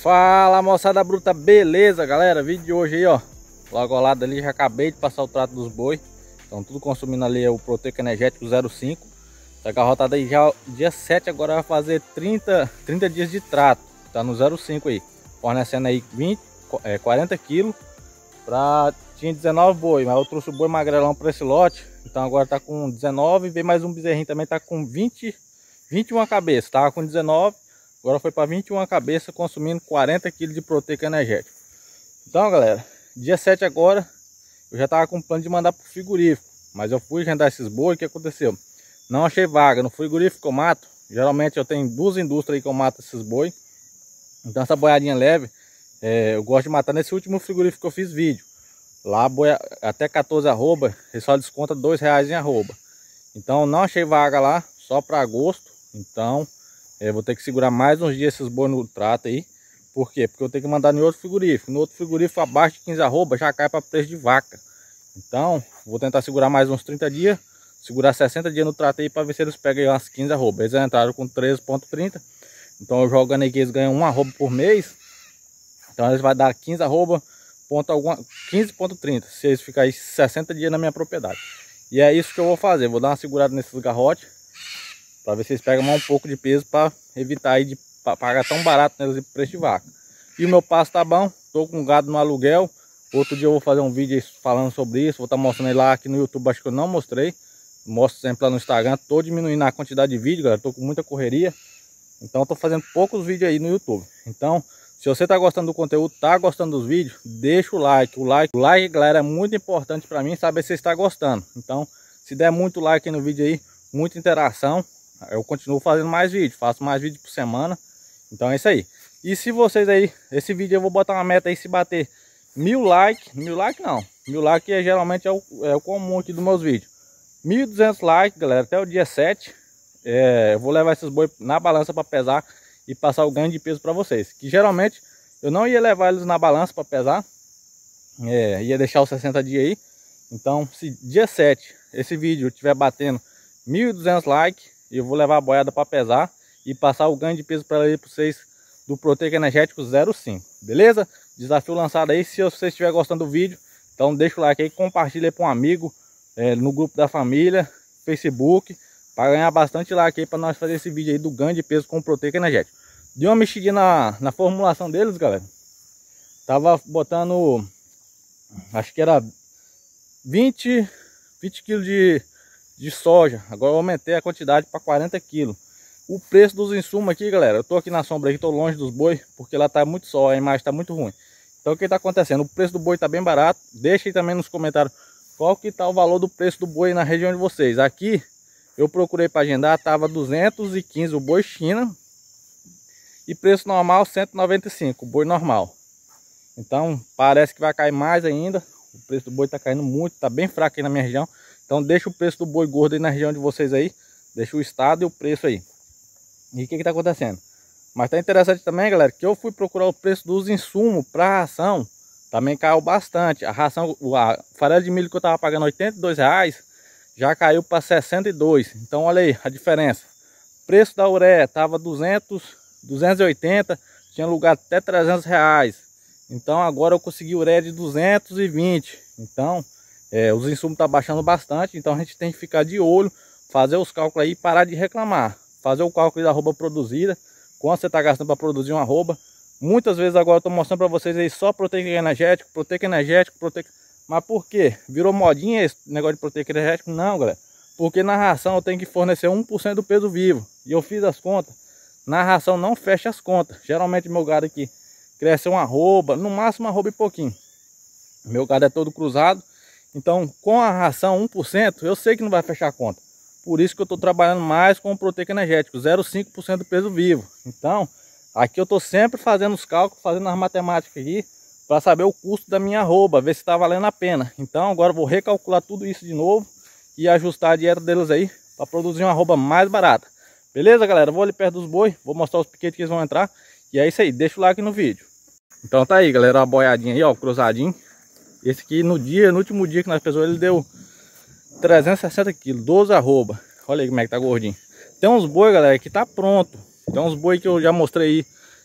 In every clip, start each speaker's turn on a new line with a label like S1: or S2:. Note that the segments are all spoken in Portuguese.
S1: Fala, moçada bruta, beleza, galera? Vídeo de hoje aí, ó. Logo ao lado ali, já acabei de passar o trato dos boi. Então tudo consumindo ali é o Protec Energético 05. Essa garrotada aí já dia 7 agora vai fazer 30 dias de trato. Tá no 05 aí. Fornecendo aí 40 quilos. Tinha 19 boi, mas eu trouxe o boi magrelão para esse lote. Então agora tá com 19. Veio mais um bezerrinho também, tá com 21 cabeças. Tava com 19. Agora foi para 21 cabeças, consumindo 40 kg de Protec Energético. Então, galera, dia 7 agora, eu já tava com plano de mandar pro frigorífico. Mas eu fui agendar esses boi, o que aconteceu? Não achei vaga no frigorífico que eu mato. Geralmente eu tenho duas indústrias aí que eu mato esses boi. Então essa boiadinha leve, eu gosto de matar nesse último frigorífico que eu fiz vídeo. Lá boia até 14 arroba, ele só desconta R$2 em arroba. Então não achei vaga lá, só para agosto. Então vou ter que segurar mais uns dias esses boi no trato aí. Por quê? Porque eu tenho que mandar em outro frigorífico. No outro frigorífico abaixo de 15 arroba já cai para preço de vaca. Então vou tentar segurar mais uns 30 dias. Segurar 60 dias no trato aí para ver se eles pegam aí umas 15 arroba. Eles entraram com 13,30. Então eu jogando aí que eles ganham 1 arroba por mês. Então eles vão dar 15 arroba, 15,30. Se eles ficarem aí 60 dias na minha propriedade. E é isso que eu vou fazer. Vou dar uma segurada nesses garrotes. Para ver se eles pegam mais um pouco de peso para evitar aí de pagar tão barato neles de preço de vaca. E o meu pasto tá bom. Tô com gado no aluguel. Outro dia eu vou fazer um vídeo falando sobre isso. Vou estar mostrando ele lá aqui no YouTube. Acho que eu não mostrei. Mostro sempre lá no Instagram. Tô diminuindo a quantidade de vídeo, galera. Tô com muita correria. Então tô fazendo poucos vídeos aí no YouTube. Então, se você tá gostando do conteúdo, tá gostando dos vídeos, deixa o like. O like, galera, é muito importante para mim saber se você está gostando. Então, se der muito like aí no vídeo aí, muita interação, eu continuo fazendo mais vídeos, faço mais vídeos por semana. Então é isso aí. E se vocês aí, esse vídeo eu vou botar uma meta aí, se bater 1000 likes, 1000 likes não, 1000 likes geralmente é o comum aqui dos meus vídeos. 1.200 likes, galera, até o dia 7, eu vou levar esses boi na balança para pesar e passar o ganho de peso para vocês. Que geralmente eu não ia levar eles na balança para pesar, ia deixar os 60 dias aí. Então se dia 7 esse vídeo estiver batendo 1.200 likes, eu vou levar a boiada para pesar e passar o ganho de peso para vocês do Protec Energético 05, beleza? Desafio lançado aí. Se você estiver gostando do vídeo, então deixa o like aí, compartilha aí para um amigo, no grupo da família, Facebook, para ganhar bastante like aí para nós fazer esse vídeo aí do ganho de peso com o Protec Energético. Dei uma mexidinha na formulação deles, galera. Tava botando, acho que era 20 kg de soja. Agora eu aumentei a quantidade para 40 kg. O preço dos insumos aqui, galera, eu tô aqui na sombra aqui, tô longe dos boi, porque lá tá muito sol, a imagem tá muito ruim. Então o que tá acontecendo? O preço do boi tá bem barato. Deixa aí também nos comentários qual que tá o valor do preço do boi na região de vocês. Aqui eu procurei para agendar, tava 215 o boi China e preço normal 195 o boi normal. Então parece que vai cair mais ainda. O preço do boi tá caindo muito, tá bem fraco aí na minha região. Então deixa o preço do boi gordo aí na região de vocês aí. Deixa o estado e o preço aí. E o que tá acontecendo? Mas tá interessante também, galera, que eu fui procurar o preço dos insumos para ração. Também caiu bastante. A ração, a farelo de milho que eu tava pagando R$82, já caiu para 62. Então olha aí a diferença. O preço da ureia tava 200, 280. Tinha lugar até R$300. Então agora eu consegui ureia de 220. Então os insumos tá baixando bastante. Então a gente tem que ficar de olho, fazer os cálculos aí e parar de reclamar. Fazer o cálculo da arroba produzida, quanto você está gastando para produzir uma arroba. Muitas vezes agora eu estou mostrando para vocês aí só Protec Energético, Mas por quê? Virou modinha esse negócio de Protec Energético? Não, galera. Porque na ração eu tenho que fornecer 1% do peso vivo. E eu fiz as contas. Na ração não fecha as contas. Geralmente meu gado aqui cresce uma arroba, no máximo uma arroba e pouquinho. Meu gado é todo cruzado. Então com a ração 1%, eu sei que não vai fechar a conta. Por isso que eu estou trabalhando mais com o Protec Energético, 0,5% do peso vivo. Então, aqui eu estou sempre fazendo os cálculos, fazendo as matemáticas aqui, para saber o custo da minha arroba, ver se está valendo a pena. Então, agora eu vou recalcular tudo isso de novo e ajustar a dieta deles aí, para produzir uma arroba mais barata. Beleza, galera? Vou ali perto dos boi, vou mostrar os piquetes que eles vão entrar. E é isso aí, deixa o like no vídeo. Então tá aí, galera, uma boiadinha aí, ó, cruzadinho. Esse aqui no último dia que nós pesamos, ele deu 360 kg, 12 arroba. Olha aí como é que tá gordinho. Tem uns boi, galera, que tá pronto. Tem uns boi que eu já mostrei aí,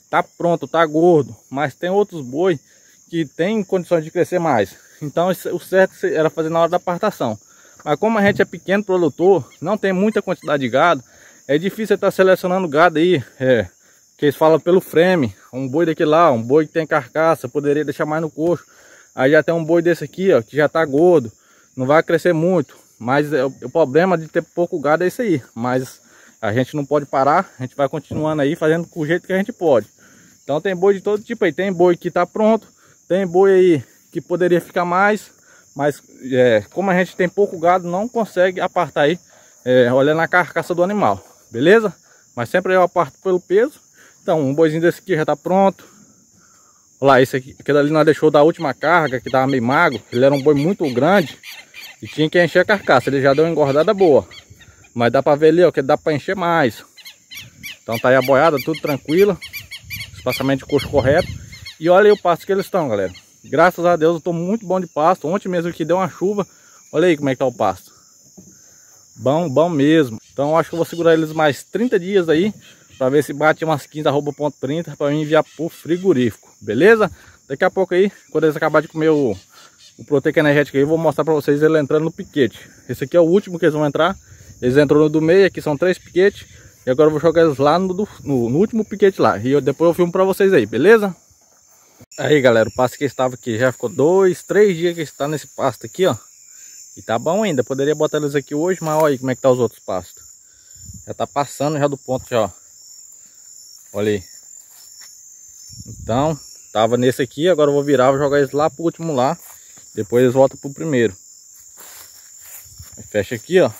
S1: tá pronto, tá gordo, mas tem outros boi que tem condições de crescer mais. Então o certo era fazer na hora da apartação. Mas como a gente é pequeno produtor, não tem muita quantidade de gado, é difícil estar selecionando gado aí, que eles falam pelo frame, um boi daquele lá, um boi que tem carcaça, poderia deixar mais no coxo. Aí já tem um boi desse aqui, ó, que já tá gordo, não vai crescer muito, mas o problema de ter pouco gado é isso aí. Mas a gente não pode parar, a gente vai continuando aí, fazendo do jeito que a gente pode. Então tem boi de todo tipo aí, tem boi que tá pronto, tem boi aí que poderia ficar mais, mas como a gente tem pouco gado, não consegue apartar aí, olhando a carcaça do animal, beleza? Mas sempre eu aparto pelo peso. Então um boizinho desse aqui já tá pronto. Olha lá, esse aqui, aquele ali nós deixou da última carga, que tava meio magro. Ele era um boi muito grande e tinha que encher a carcaça. Ele já deu uma engordada boa, mas dá pra ver ali, ó, que dá pra encher mais. Então tá aí a boiada, tudo tranquilo, espaçamento de coxo correto. E olha aí o pasto que eles estão, galera. Graças a Deus eu tô muito bom de pasto. Ontem mesmo que deu uma chuva, olha aí como é que tá o pasto. Bom, bom mesmo. Então eu acho que eu vou segurar eles mais 30 dias aí, para ver se bate umas 15,30 para enviar pro frigorífico, beleza? Daqui a pouco aí, quando eles acabarem de comer o proteico energético aí, eu vou mostrar para vocês ele entrando no piquete. Esse aqui é o último que eles vão entrar. Eles entrou no do meio, aqui são 3 piquetes. E agora eu vou jogar eles lá no último piquete lá. E depois eu filmo para vocês aí, beleza? Aí galera, o pasto que estava aqui já ficou 2, 3 dias que está nesse pasto aqui, ó. E tá bom ainda, poderia botar eles aqui hoje, mas olha aí como é que tá os outros pastos. Já tá passando já do ponto já, ó. Olha aí. Então, tava nesse aqui, agora eu vou virar, vou jogar eles lá pro último lá. Depois eles voltam pro primeiro. Fecha aqui, ó.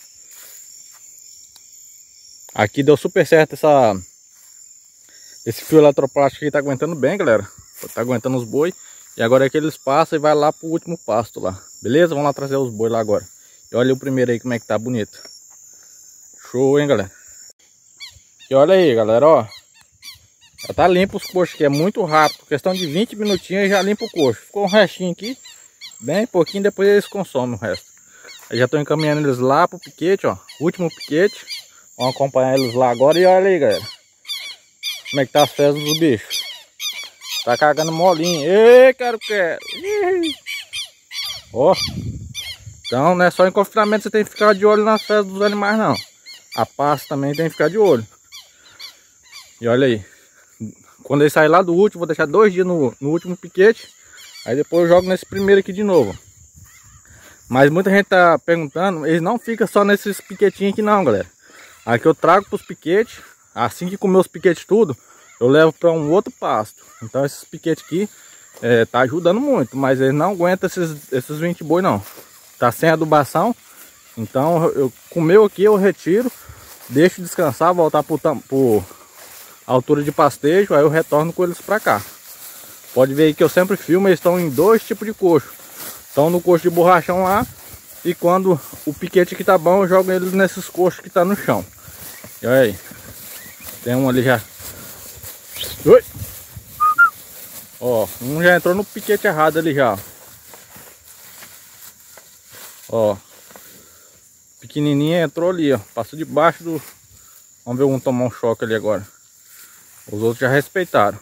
S1: Aqui deu super certo esse fio eletroplástico aqui, tá aguentando bem, galera. Tá aguentando os boi. E agora é que eles passam e vai lá pro último pasto lá. Beleza? Vamos lá trazer os boi lá agora. E olha o primeiro aí como é que tá bonito. Show, hein, galera? E olha aí, galera, ó. Já tá limpo os coxos aqui, é muito rápido. Questão de 20 minutinhos já limpa o coxo. Ficou um restinho aqui, bem pouquinho, depois eles consomem o resto. Aí já estou encaminhando eles lá pro piquete, ó. Último piquete. Vamos acompanhar eles lá agora e olha aí, galera. Como é que tá as fezes dos bichos. Tá cagando molinho. Ei, quero. Ó. Então não é só em confinamento você tem que ficar de olho nas fezes dos animais, não. A pasta também tem que ficar de olho. E olha aí. Quando ele sair lá do último, vou deixar 2 dias no último piquete. Aí depois eu jogo nesse primeiro aqui de novo. Mas muita gente tá perguntando, eles não ficam só nesses piquetinhos aqui não, galera. Aqui eu trago para os piquetes. Assim que comer os piquetes tudo, eu levo para um outro pasto. Então esses piquetes aqui tá ajudando muito. Mas eles não aguentam esses 20 boi não. Tá sem adubação. Então eu comeu aqui, eu retiro. Deixo descansar, voltar por altura de pastejo, aí eu retorno com eles para cá. Pode ver aí que eu sempre filmo, eles estão em 2 tipos de coxo. Estão no coxo de borrachão lá, e quando o piquete aqui tá bom, eu jogo eles nesses coxos que tá no chão. E olha aí. Tem um ali já. Oi! Ó, um já entrou no piquete errado ali já. Ó. Pequenininha entrou ali, ó. Passou debaixo do... Vamos ver um tomar um choque ali agora. Os outros já respeitaram.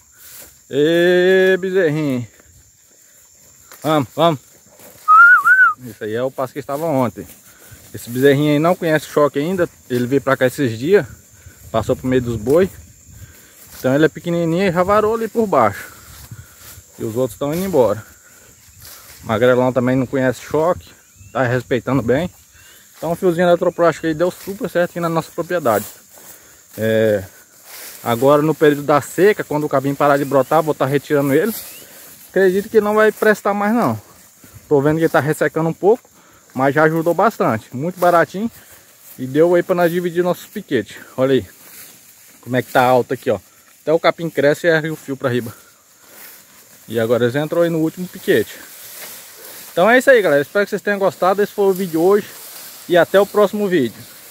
S1: Ê, bezerrinho. Vamos, vamos. Isso aí é o passo que estava ontem. Esse bezerrinho aí não conhece choque ainda. Ele veio pra cá esses dias. Passou pro meio dos boi. Então ele é pequenininho e já varou ali por baixo. E os outros estão indo embora. Magrelão também não conhece choque. Tá respeitando bem. Então o fiozinho eletroplástico aí deu super certo aqui na nossa propriedade. Agora no período da seca, quando o capim parar de brotar, vou estar retirando ele. Acredito que não vai prestar mais não. Tô vendo que ele tá ressecando um pouco, mas já ajudou bastante. Muito baratinho. E deu aí para nós dividir nossos piquetes. Olha aí. Como é que tá alto aqui, ó. Até o capim cresce e ergue o fio para riba. E agora eles entrou aí no último piquete. Então é isso aí, galera. Espero que vocês tenham gostado. Esse foi o vídeo de hoje. E até o próximo vídeo.